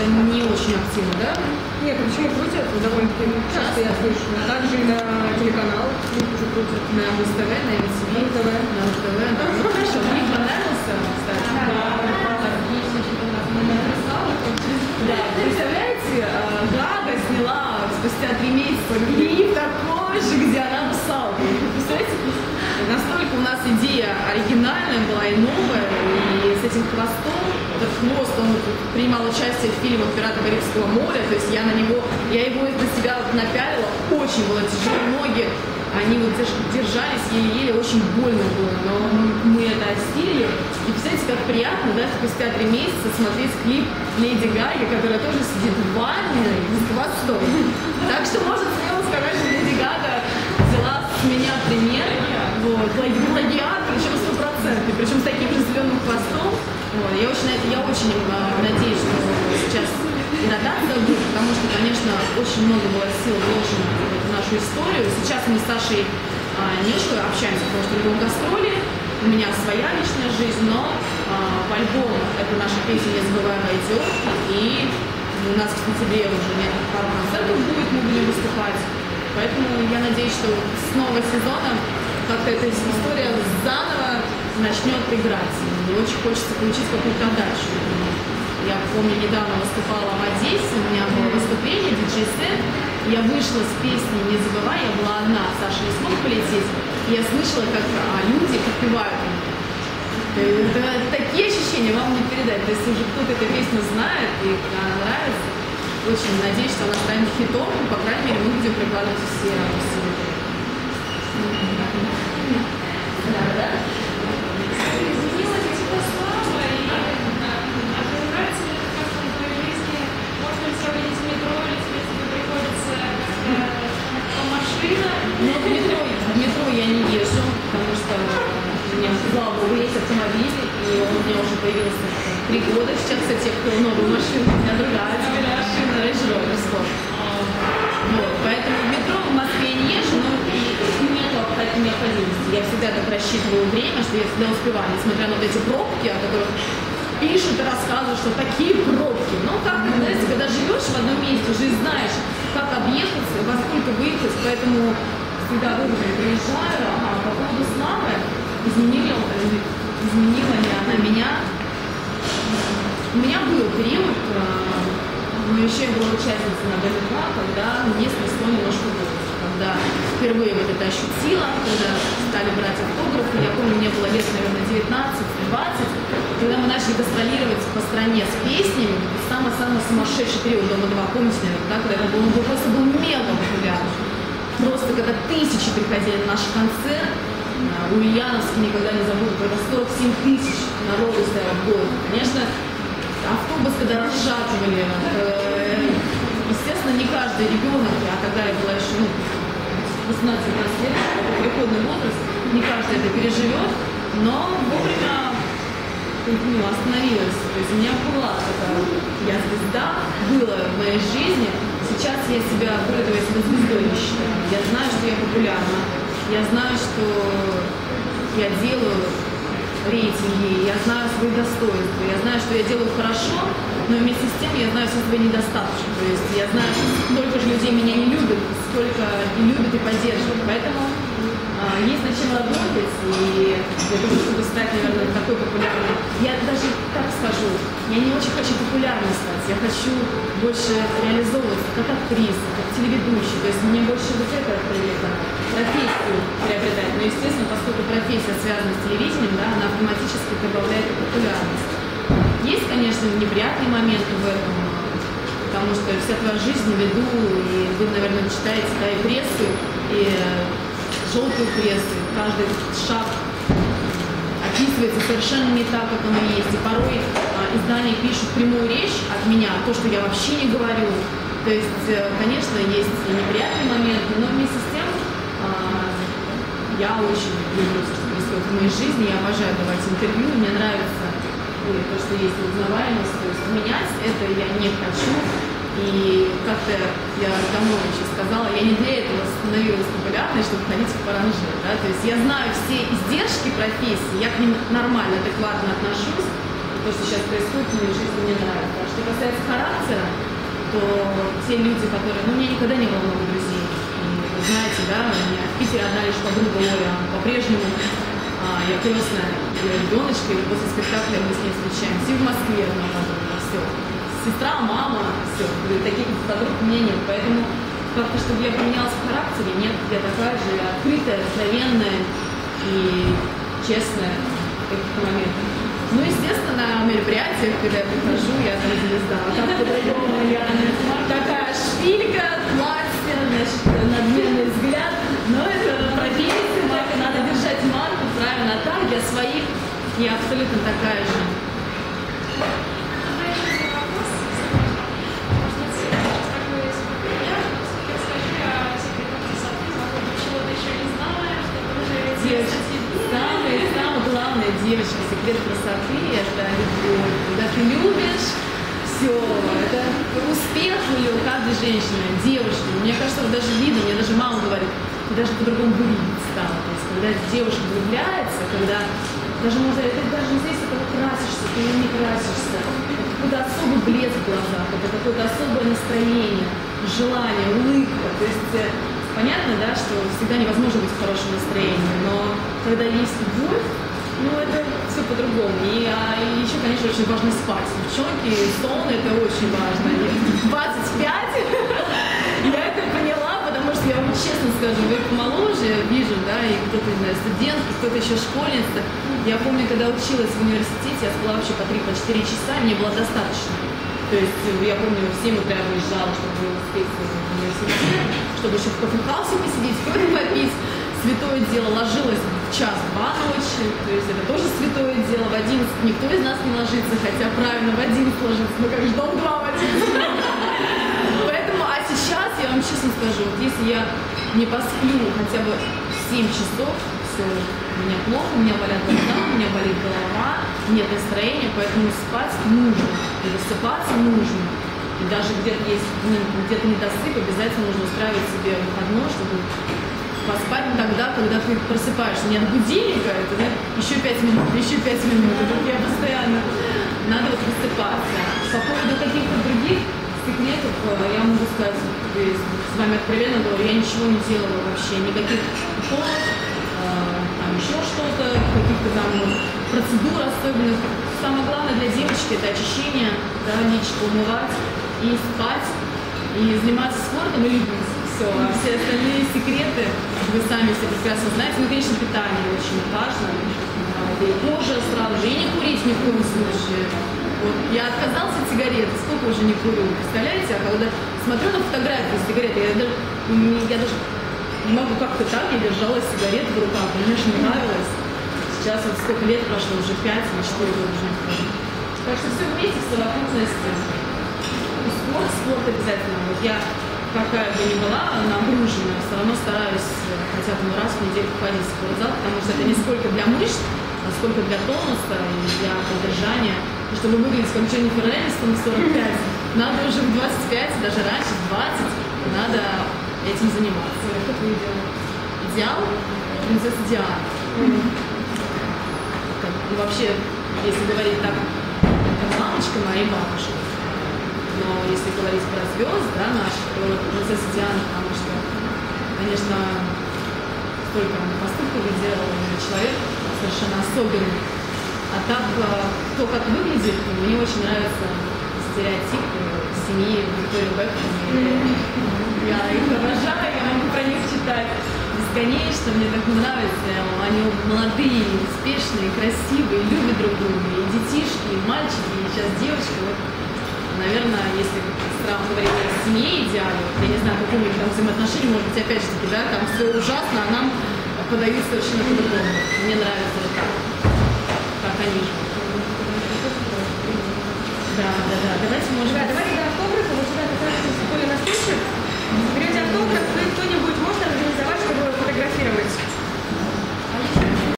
не очень активно, да? Нет, почему крутят? Довольно-таки часто я слышу. Также и на телеканалах уже крутят. На Муз-ТВ, на МТВ, На ТВ. на РТВ. Да, ну хорошо, мне понравился, кстати. Да, представляете, Гага сняла спустя 3 месяца клип такой же, где она русалка. Представляете, настолько у нас идея оригинальная была и новая, и с этим хвостом, этот хвост, он принимал участие в фильмах «Пираты Карибского моря», то есть я его на себя напялила, очень было тяжело, ноги, они вот держались еле-еле, очень больно было, но мы это осилили. И представляете, как приятно, да, спустя 3 месяца смотреть клип Леди Гаги, которая тоже сидит в ванне с хвостом. Так что можно смело сказать, что Леди Гага взяла с меня пример, вот, плагиат, причем 100%, причем с таким же зеленым хвостом. Вот. Я очень надеюсь, что сейчас до так дойдут, потому что, конечно, очень много было сил вложено в нашу историю. Сейчас мы с Сашей немножко общаемся, потому что у него гастроли, у меня своя личная жизнь, но в альбом это наша песня «Незабываемая» идет, и у нас в сентябре уже пару концертов будет, мы будем выступать. Поэтому я надеюсь, что с нового сезона как-то эта история заново начнет играть. Мне очень хочется получить какую-то отдачу. Я помню, недавно выступала в Одессе, у меня было выступление, диджей-сет. Я вышла с песней «Не забывай», я была одна, Саша не смог полететь. И я слышала, как люди подпевают. Это такие ощущения вам не передать. То есть уже кто-то эту песню знает и она нравится. Очень надеюсь, что она станет хитом, и, по крайней мере, мы будем прикладывать все усилия. Да. Изменилась типа слава, и нравится ли это как-то в твоей жизни? Можно ли сравнить метро, или тебе приходится по машине? Ну, в метро я не езжу, потому что у меня, слава богу, есть автомобиль, и он у меня уже появился 3 года. Сейчас, кстати, новую машину, у меня другая машина, Range Rover Sport. Вот, поэтому в метро в Москве не езжу, но и нет необходимости. Я всегда так рассчитываю время, что я всегда успеваю, несмотря на вот эти пробки, о которых пишут и рассказывают, что такие пробки. Но как, знаете, когда живешь в одном месте, уже знаешь, как объехаться, во сколько выехать, поэтому всегда вовремя приезжаю. По поводу славы, изменила ли она меня? У меня был период, но еще я была участницей на ДНК, когда мне снесло немножко голос. Когда впервые вот это ощутила, когда стали брать автографы, я помню, мне было лет, наверное, 19-20, когда мы начали гастролировать по стране с песнями, самый-самый сумасшедший период Дома-2, помните, да, когда это было, просто был мега популярен. Просто когда тысячи приходили на наш концерт, Ульяновский никогда не забуду, когда 47 тысяч народу стояло в городе. Конечно, автобус, когда расшатывали, естественно, не каждый ребенок, а тогда я была еще 18-20 лет, это переходный возраст, не каждый это переживет, но вовремя остановилась. То есть у меня была такая, я звезда, было в моей жизни, сейчас я себя звездой не считаю. Я знаю, что я популярна, я знаю, что я делаю рейтинги, я знаю свои достоинства, я знаю, что я делаю хорошо, но вместе с тем я знаю все свои недостатки. То есть я знаю, что столько же людей меня не любят, сколько и любят и поддерживают. Поэтому есть над чем работать, и для того, чтобы стать, наверное, такой популярной. Я даже так скажу, я не очень хочу популярной стать, я хочу больше реализовываться как актриса, как телеведущая. То есть мне больше вот это профессию приобретать. Но, естественно, поскольку профессия связана с телевидением, да, она автоматически добавляет популярность. Есть, конечно, неприятные моменты в этом, потому что вся твоя жизнь на виду, и вы, наверное, читаете, да, и прессу, и желтую прессу, каждый шаг описывается совершенно не так, как оно есть. И порой издания пишут прямую речь от меня, то, что я вообще не говорю. То есть, конечно, есть и неприятные моменты, но вместе с тем я очень люблю все, что происходит в моей жизни, я обожаю давать интервью, мне нравится то, что есть узнаваемость, то есть менять это я не хочу. И как-то я давно еще сказала, я не для этого становилась популярной, чтобы ходить в паранже. Да? То есть я знаю все издержки профессии, я к ним нормально, адекватно отношусь. то, что сейчас происходит в моей жизни, мне нравится. А что касается характера, то те люди, которые... Ну, у меня никогда не было много друзей. И, вы знаете, да, у меня в Питере одна лишь подруга Оля, по-прежнему я крестная ее ребеночка, и после спектакля мы с ней встречаемся. И в Москве одна подруга, все. Сестра, мама, все. Таких подруг у меня нет. Поэтому как-то, чтобы я поменялась в характере, нет, я такая же открытая, откровенная и честная в каких-то моментах. Ну, естественно, на мероприятиях, когда я прихожу, я там звезда. А так по-другому я такая шпилька, платье, значит, надменный взгляд. Но это профессия, так и надо держать марку, правильно. А так я своих, я абсолютно такая же. Самое главное, девочка, секрет красоты – это любовь. Когда ты любишь, все, это успех у каждой женщины, девушки. Мне кажется, вот даже видно, мне даже мама говорит, ты даже по-другому выглядеть стала. То есть, когда девушка влюбляется, когда даже, можно, это даже не зависит, когда красишься, ты не красишься, это какой-то особый блеск в глазах, это какое-то особое настроение, желание, улыбка. То есть понятно, да, что всегда невозможно быть в хорошем настроении, но когда есть любовь, ну это все по-другому. И еще, конечно, очень важно спать. Девчонки, сон это очень важно. 25 я это поняла, потому что я вам честно скажу, вы помоложе, вижу, да, и кто-то, не знаю, студентка, кто-то еще школьница. Я помню, когда училась в университете, я спала вообще по 3-4 часа, мне было достаточно. То есть я помню, в 7 утра я выезжала, чтобы успеть в университет, чтобы еще в кофе-хаусе посидеть, кофе попить. Святое дело, ложилась в 1-2 ночи, то есть это тоже святое дело. В 11 никто из нас не ложится, хотя правильно в 11 ложится, ну как же дом 2 в 11. Поэтому, а сейчас, я вам честно скажу, вот если я не посплю хотя бы 7 часов, все, у меня плохо, у меня болят глаза, у меня болит голова, нет настроения, поэтому спать нужно, и высыпаться нужно. И даже где-то есть, где-то недосып, обязательно нужно устраивать себе выходной, чтобы поспать тогда, когда ты просыпаешься. Не от будильника, это да, еще 5 минут, еще 5 минут. Это я постоянно. Надо вот высыпаться. По поводу каких-то других секретов, я могу сказать, с вами откровенно говорю, я ничего не делала вообще, никаких уколов, там еще что-то, каких-то там процедур особенных. Самое главное для девочки это очищение, да, личико умывать и спать, и заниматься спортом и любить. Все, а все остальные секреты вы сами все прекрасно знаете. Ну, конечно, питание очень важно. Да, и кожа сразу же. И не курить ни в коем случае. Вот, я отказался от сигарет, сколько уже не курю, представляете? А когда смотрю на фотографии сигареты, я даже не могу как-то так, я держала сигарет в руках, мне же нравилось. Сейчас вот сколько лет прошло, уже 5 или 4 года уже не курю. Так что все вместе, в совокупности. Спорт обязательно. Вот я какая бы ни была нагружена, все равно стараюсь хотя бы раз в неделю ходить в спортзал, потому что это не сколько для мышц, а сколько для тонуса и для поддержания. И чтобы выглядеть как Дженнифер Энистон в 45, надо уже в 25, даже раньше, в 20, надо этим заниматься. Что твой идеал? Идеал? Принцесса Диана. И вообще, если говорить так, это мамочка моей бабушки. Но если говорить про звезд, да, наших, то принцесса Диана, потому что, конечно, столько поступков сделала, человек совершенно особенный. А так, то, как выглядит, мне очень нравится стереотип семьи Виктории Бекхэм. Я их обожаю, я могу про них читать бесконечно, мне так нравится. Они молодые, успешные, красивые, любят друг друга. И детишки, и мальчики, и сейчас девочки. Вот, наверное, если говорить о семье идеале, я не знаю, какие у них там взаимоотношения, может быть, опять же таки, да, там все ужасно, а нам подают совершенно по-другому. Мне нравится вот так, как они живут. Да. Давайте, может быть... Да, давайте до автографа, вот сюда как раз Коля нас слышит. Берете автограф, и кто-нибудь может организовать, чтобы фотографировать?